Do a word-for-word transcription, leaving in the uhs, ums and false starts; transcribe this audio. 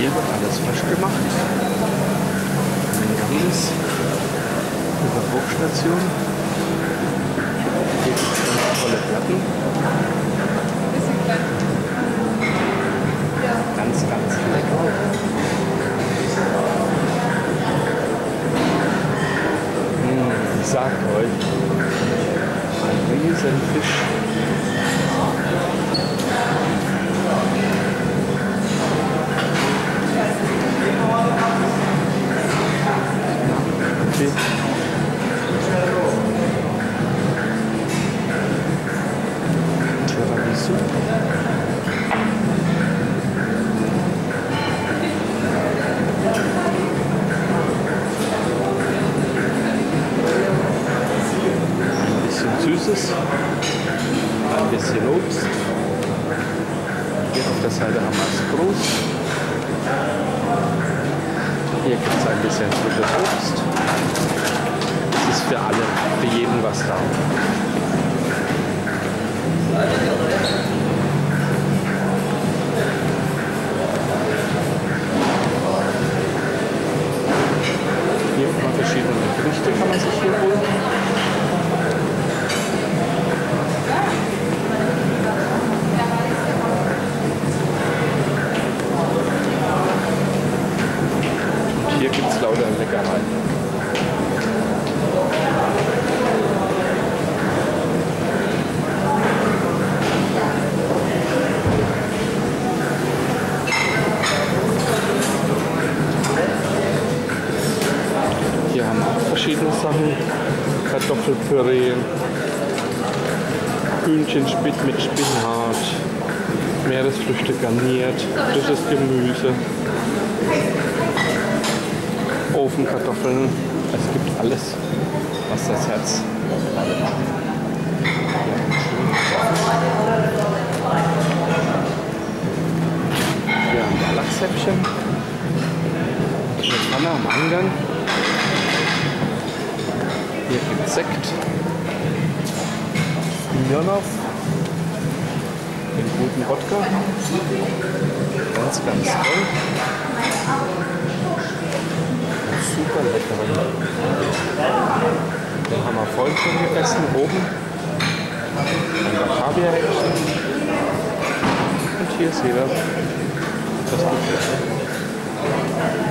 Hier wird alles frisch gemacht. Ein Ganges, eine Hochstation. Hier gibt es ganz tolle Platten. Ganz, ganz lecker. Mmh, ich sag euch, ein riesen Fisch. Tiramisu. Ein bisschen Süßes, ein bisschen Obst. Hier auf der Seite haben wir das Brot. Hier gibt es ein bisschen frisches Obst. Es ist für alle, für jeden was da. Hier hat man verschiedene Früchte, kann man sich hier holen. Und hier gibt es lauter Leckereien. Hier haben wir auch verschiedene Sachen. Kartoffelpüree, Hühnchenspit mit Spinat, Meeresfrüchte garniert, frisches Gemüse, Ofenkartoffeln. Es gibt alles, was das Herz erwartet. Hier haben wir Lachshäppchen. Eine Pfanne am Eingang. Hier gibt es Sekt. Smirnoff. Den guten Wodka. Ganz, ganz toll. Und super lecker. Den haben wir vorhin schon gegessen. Oben ein Kaviar-Häppchen. Und hier seht ihr das Buffet.